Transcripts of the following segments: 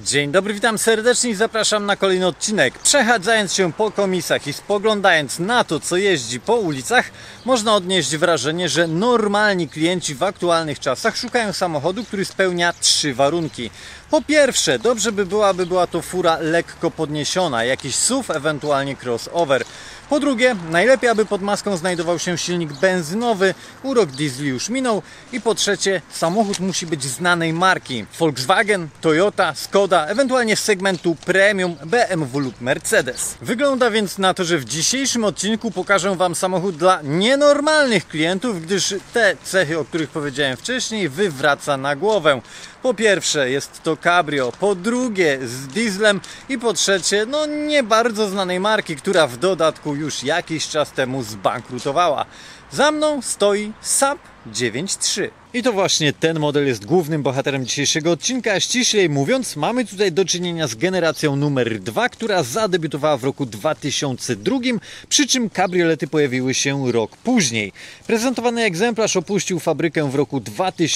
Dzień dobry, witam serdecznie i zapraszam na kolejny odcinek. Przechadzając się po komisach i spoglądając na to, co jeździ po ulicach, można odnieść wrażenie, że normalni klienci w aktualnych czasach szukają samochodu, który spełnia 3 warunki. Po pierwsze, dobrze by była to fura lekko podniesiona, jakiś SUV, ewentualnie crossover. Po drugie, najlepiej, aby pod maską znajdował się silnik benzynowy, urok diesli już minął. I po trzecie, samochód musi być znanej marki. Volkswagen, Toyota, Skoda, ewentualnie z segmentu premium BMW lub Mercedes. Wygląda więc na to, że w dzisiejszym odcinku pokażę Wam samochód dla nienormalnych klientów, gdyż te cechy, o których powiedziałem wcześniej, wywraca na głowę. Po pierwsze, jest to cabrio, po drugie z dieslem i po trzecie, nie bardzo znanej marki, która w dodatku już jakiś czas temu zbankrutowała. Za mną stoi Saab 9.3. I to właśnie ten model jest głównym bohaterem dzisiejszego odcinka, a ściślej mówiąc, mamy tutaj do czynienia z generacją numer 2, która zadebiutowała w roku 2002, przy czym kabriolety pojawiły się rok później. Prezentowany egzemplarz opuścił fabrykę w roku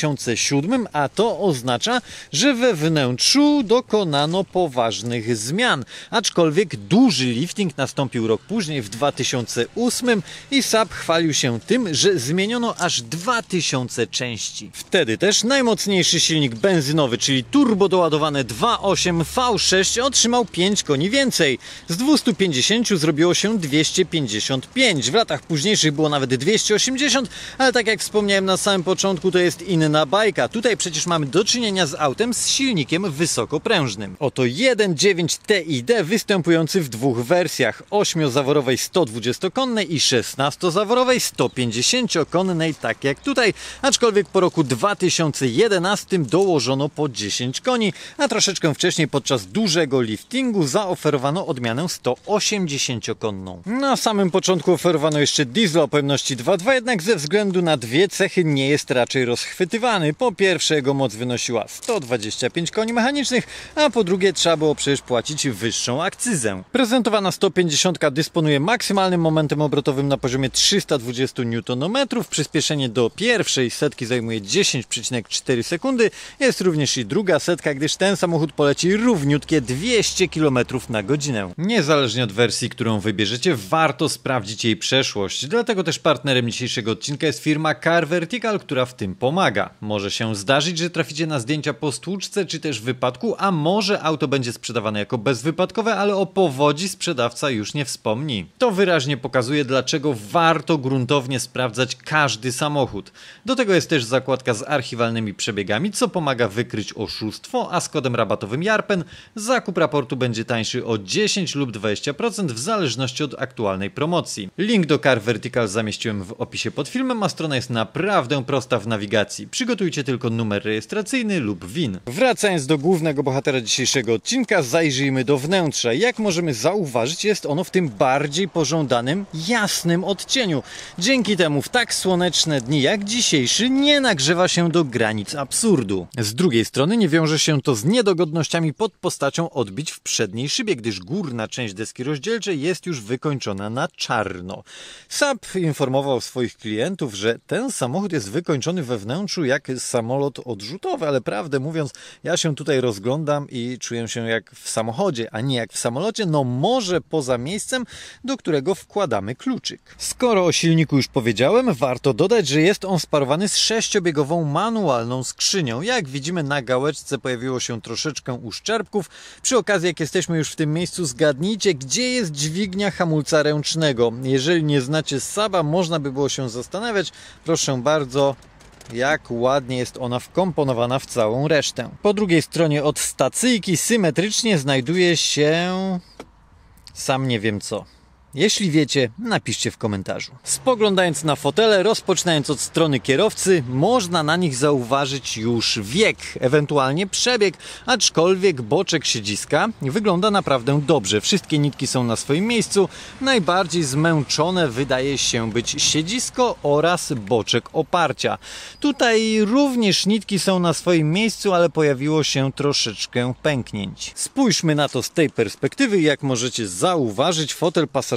2007, a to oznacza, że we wnętrzu dokonano poważnych zmian. Aczkolwiek duży lifting nastąpił rok później, w 2008, i Saab chwalił się tym, że zmieniono aż 2000 części. Wtedy też najmocniejszy silnik benzynowy, czyli turbo doładowane 2.8 V6 otrzymał 5 koni więcej. Z 250 zrobiło się 255. W latach późniejszych było nawet 280, ale tak jak wspomniałem na samym początku, to jest inna bajka. Tutaj przecież mamy do czynienia z autem z silnikiem wysokoprężnym. Oto 1.9 TID występujący w dwóch wersjach: 8-zaworowej 120-konnej i 16-zaworowej 150-konnej, tak jak tutaj, aczkolwiek po roku 2011 dołożono po 10 koni, a troszeczkę wcześniej podczas dużego liftingu zaoferowano odmianę 180-konną. Na samym początku oferowano jeszcze diesla o pojemności 2.2, jednak ze względu na dwie cechy nie jest raczej rozchwytywany. Po pierwsze, jego moc wynosiła 125 koni mechanicznych, a po drugie trzeba było przecież płacić wyższą akcyzę. Prezentowana 150 dysponuje maksymalnym momentem obrotowym na poziomie 320 Nm, przyspieszenie do pierwszej setki zajmuje 10,4 sekundy. Jest również i druga setka, gdyż ten samochód poleci równiutkie 200 km na godzinę. Niezależnie od wersji, którą wybierzecie, warto sprawdzić jej przeszłość. Dlatego też partnerem dzisiejszego odcinka jest firma Car Vertical, która w tym pomaga. Może się zdarzyć, że traficie na zdjęcia po stłuczce czy też wypadku, a może auto będzie sprzedawane jako bezwypadkowe, ale o powodzi sprzedawca już nie wspomni. To wyraźnie pokazuje, dlaczego warto gruntownie sprawdzać każdy samochód. Do tego jest też zakładka z archiwalnymi przebiegami, co pomaga wykryć oszustwo, a z kodem rabatowym JARPEN zakup raportu będzie tańszy o 10 lub 20% w zależności od aktualnej promocji. Link do Car Vertical zamieściłem w opisie pod filmem, a strona jest naprawdę prosta w nawigacji. Przygotujcie tylko numer rejestracyjny lub VIN. Wracając do głównego bohatera dzisiejszego odcinka, zajrzyjmy do wnętrza. Jak możemy zauważyć, jest ono w tym bardziej pożądanym, jasnym odcieniu. Dzięki temu w tak słoneczne dni jak dzisiejszy nie nagrzewa się do granic absurdu. Z drugiej strony nie wiąże się to z niedogodnościami pod postacią odbić w przedniej szybie, gdyż górna część deski rozdzielczej jest już wykończona na czarno. Saab informował swoich klientów, że ten samochód jest wykończony we wnętrzu jak samolot odrzutowy, ale prawdę mówiąc, ja się tutaj rozglądam i czuję się jak w samochodzie, a nie jak w samolocie, może poza miejscem, do którego wkładamy kluczyk. Skoro o silniku już powiedziałem, warto dodać, że jest on sparowany z 6-biegową manualną skrzynią. Jak widzimy, na gałeczce pojawiło się troszeczkę uszczerbków. Przy okazji, jak jesteśmy już w tym miejscu, zgadnijcie, gdzie jest dźwignia hamulca ręcznego. Jeżeli nie znacie Saaba, można by było się zastanawiać. Proszę bardzo, jak ładnie jest ona wkomponowana w całą resztę. Po drugiej stronie od stacyjki symetrycznie znajduje się... sam nie wiem co. Jeśli wiecie, napiszcie w komentarzu. Spoglądając na fotele, rozpoczynając od strony kierowcy, można na nich zauważyć już wiek, ewentualnie przebieg, aczkolwiek boczek siedziska wygląda naprawdę dobrze. Wszystkie nitki są na swoim miejscu. Najbardziej zmęczone wydaje się być siedzisko oraz boczek oparcia. Tutaj również nitki są na swoim miejscu, ale pojawiło się troszeczkę pęknięć. Spójrzmy na to z tej perspektywy. Jak możecie zauważyć, fotel pasażera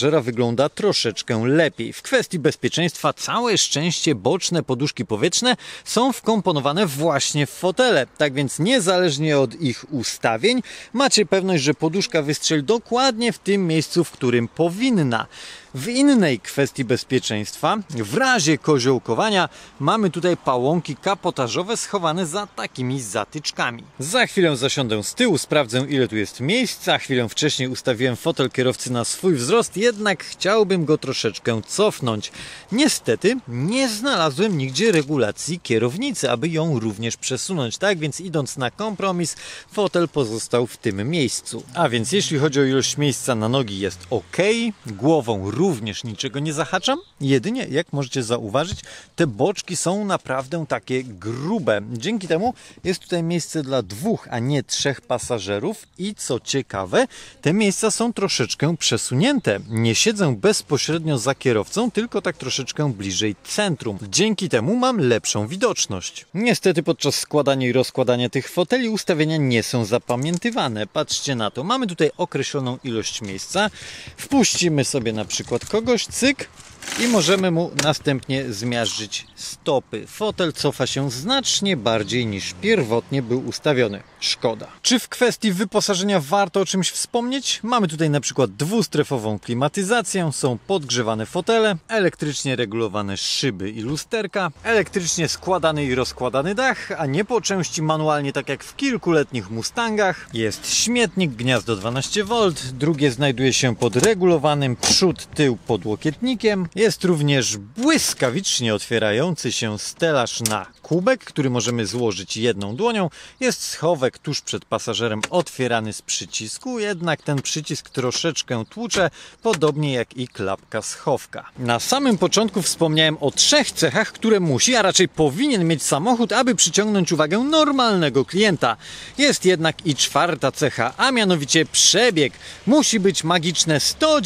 pasażera wygląda troszeczkę lepiej. W kwestii bezpieczeństwa całe szczęście boczne poduszki powietrzne są wkomponowane właśnie w fotele. Tak więc niezależnie od ich ustawień macie pewność, że poduszka wystrzeli dokładnie w tym miejscu, w którym powinna. W innej kwestii bezpieczeństwa, w razie koziołkowania, mamy tutaj pałąki kapotażowe schowane za takimi zatyczkami. Za chwilę zasiądę z tyłu, sprawdzę ile tu jest miejsca. Chwilę wcześniej ustawiłem fotel kierowcy na swój wzrost, jednak chciałbym go troszeczkę cofnąć. Niestety nie znalazłem nigdzie regulacji kierownicy, aby ją również przesunąć. Tak więc idąc na kompromis, fotel pozostał w tym miejscu. A więc jeśli chodzi o ilość miejsca na nogi jest ok, głową również niczego nie zahaczam. Jedynie, jak możecie zauważyć, te boczki są naprawdę takie grube. Dzięki temu jest tutaj miejsce dla 2, a nie 3 pasażerów i co ciekawe, te miejsca są troszeczkę przesunięte. Nie siedzę bezpośrednio za kierowcą, tylko tak troszeczkę bliżej centrum. Dzięki temu mam lepszą widoczność. Niestety podczas składania i rozkładania tych foteli ustawienia nie są zapamiętywane. Patrzcie na to. Mamy tutaj określoną ilość miejsca. Wpuścimy sobie na przykład kogoś, cyk, i możemy mu następnie zmiażdżyć stopy. Fotel cofa się znacznie bardziej niż pierwotnie był ustawiony. Szkoda. Czy w kwestii wyposażenia warto o czymś wspomnieć? Mamy tutaj na przykład dwustrefową klimatyzację, są podgrzewane fotele, elektrycznie regulowane szyby i lusterka, elektrycznie składany i rozkładany dach, a nie po części manualnie, tak jak w kilkuletnich Mustangach. Jest śmietnik, gniazdo 12V, drugie znajduje się pod regulowanym przód, tył podłokietnikiem. Jest również błyskawicznie otwierający się stelaż na kubek, który możemy złożyć jedną dłonią. Jest schowek tuż przed pasażerem otwierany z przycisku, jednak ten przycisk troszeczkę tłucze, podobnie jak i klapka schowka. Na samym początku wspomniałem o 3 cechach, które musi, a raczej powinien mieć samochód, aby przyciągnąć uwagę normalnego klienta. Jest jednak i 4. cecha, a mianowicie przebieg. Musi być magiczne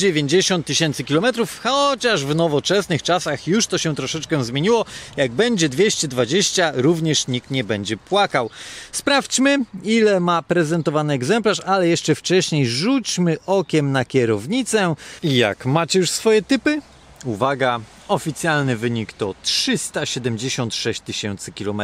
190 000 km, chociaż w nowoczesnych czasach już to się troszeczkę zmieniło. Jak będzie 220, również nikt nie będzie płakał. Sprawdźmy, ile ma prezentowany egzemplarz, ale jeszcze wcześniej rzućmy okiem na kierownicę. I jak macie już swoje typy? Uwaga, oficjalny wynik to 376 000 km.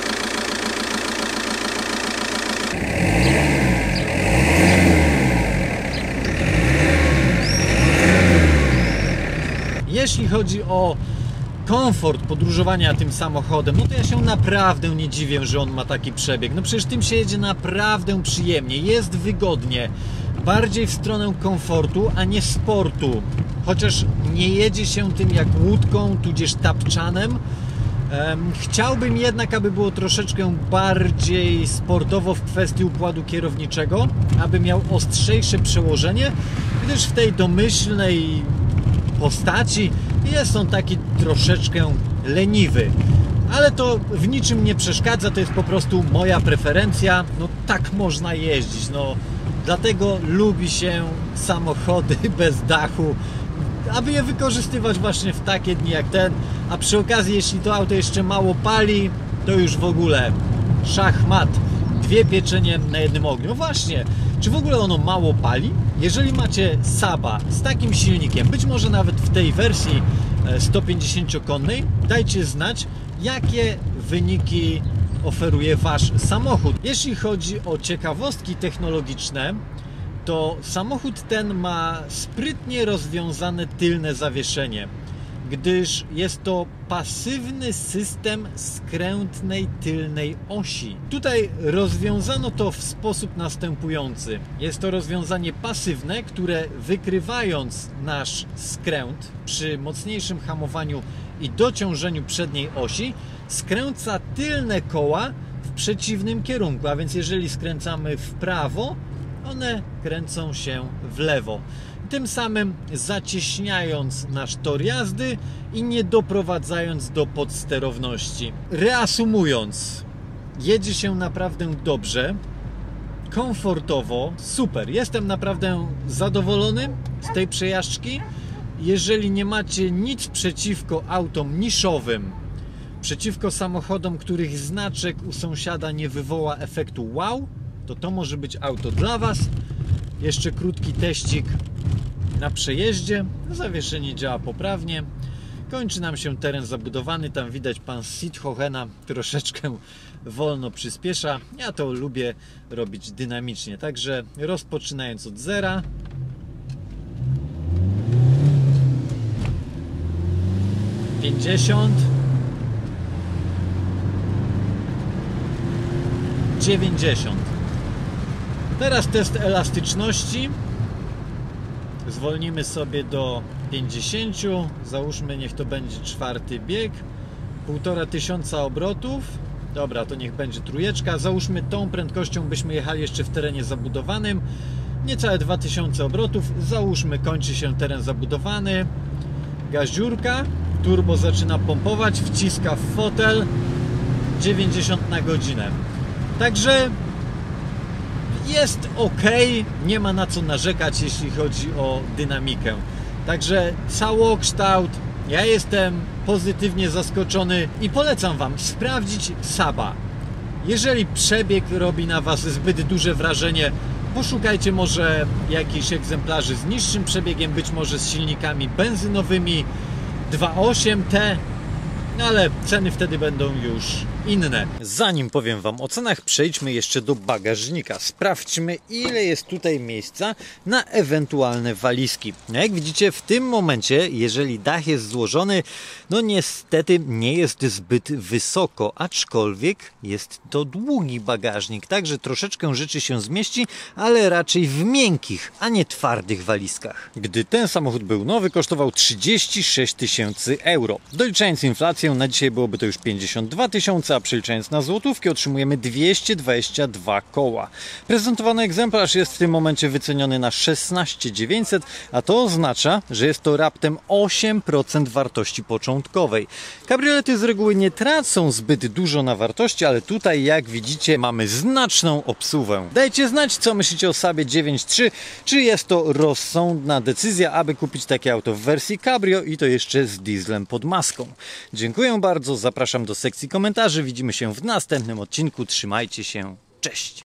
Jeśli chodzi o komfort podróżowania tym samochodem, no to ja się naprawdę nie dziwię, że on ma taki przebieg. No przecież tym się jedzie naprawdę przyjemnie, jest wygodnie, bardziej w stronę komfortu, a nie sportu. Chociaż nie jedzie się tym jak łódką, tudzież tapczanem. Chciałbym jednak, aby było troszeczkę bardziej sportowo w kwestii układu kierowniczego, aby miał ostrzejsze przełożenie, gdyż w tej domyślnej postaci jest on taki troszeczkę leniwy, ale to w niczym nie przeszkadza, to jest po prostu moja preferencja. No tak można jeździć, no dlatego lubi się samochody bez dachu, aby je wykorzystywać właśnie w takie dni jak ten, a przy okazji, jeśli to auto jeszcze mało pali, to już w ogóle szachmat, 2 pieczenie na jednym ogniu. Właśnie, czy w ogóle ono mało pali? Jeżeli macie Saaba z takim silnikiem, być może nawet w tej wersji 150-konnej, dajcie znać, jakie wyniki oferuje Wasz samochód. Jeśli chodzi o ciekawostki technologiczne, to samochód ten ma sprytnie rozwiązane tylne zawieszenie, gdyż jest to pasywny system skrętnej tylnej osi. Tutaj rozwiązano to w sposób następujący. Jest to rozwiązanie pasywne, które wykrywając nasz skręt przy mocniejszym hamowaniu i dociążeniu przedniej osi, skręca tylne koła w przeciwnym kierunku, a więc jeżeli skręcamy w prawo, one kręcą się w lewo, tym samym zacieśniając nasz tor jazdy i nie doprowadzając do podsterowności. Reasumując, jedzie się naprawdę dobrze, komfortowo, super. Jestem naprawdę zadowolony z tej przejażdżki. Jeżeli nie macie nic przeciwko autom niszowym, przeciwko samochodom, których znaczek u sąsiada nie wywoła efektu wow, to może być auto dla Was. Jeszcze krótki teścik na przejeździe, zawieszenie działa poprawnie, kończy nam się teren zabudowany, tam widać pan Sithohena troszeczkę wolno przyspiesza, ja to lubię robić dynamicznie, także rozpoczynając od zera, $50, 90. Teraz test elastyczności. Zwolnimy sobie do 50. Załóżmy, niech to będzie czwarty bieg. 1500 obrotów. Dobra, to niech będzie trójeczka. Załóżmy, tą prędkością byśmy jechali jeszcze w terenie zabudowanym. Niecałe 2000 obrotów. Załóżmy, kończy się teren zabudowany. Gaziurka. Turbo zaczyna pompować. Wciska w fotel. 90 na godzinę. Także jest ok, nie ma na co narzekać, jeśli chodzi o dynamikę. Także całokształt, ja jestem pozytywnie zaskoczony i polecam Wam sprawdzić Saaba. Jeżeli przebieg robi na Was zbyt duże wrażenie, poszukajcie może jakichś egzemplarzy z niższym przebiegiem, być może z silnikami benzynowymi 2.8T, ale ceny wtedy będą już inne. Zanim powiem Wam o cenach, przejdźmy jeszcze do bagażnika. Sprawdźmy, ile jest tutaj miejsca na ewentualne walizki. No jak widzicie, w tym momencie, jeżeli dach jest złożony, no niestety nie jest zbyt wysoko, aczkolwiek jest to długi bagażnik, także troszeczkę rzeczy się zmieści, ale raczej w miękkich, a nie twardych walizkach. Gdy ten samochód był nowy, kosztował 36 000 euro. Doliczając inflację, na dzisiaj byłoby to już 52 000, a przeliczając na złotówki otrzymujemy 222 koła. Prezentowany egzemplarz jest w tym momencie wyceniony na 16 900, a to oznacza, że jest to raptem 8% wartości początkowej. Kabriolety z reguły nie tracą zbyt dużo na wartości, ale tutaj, jak widzicie, mamy znaczną obsługę. Dajcie znać, co myślicie o Saabie 9.3, czy jest to rozsądna decyzja, aby kupić takie auto w wersji cabrio i to jeszcze z dieslem pod maską. Dziękuję bardzo, zapraszam do sekcji komentarzy, widzimy się w następnym odcinku, trzymajcie się, cześć!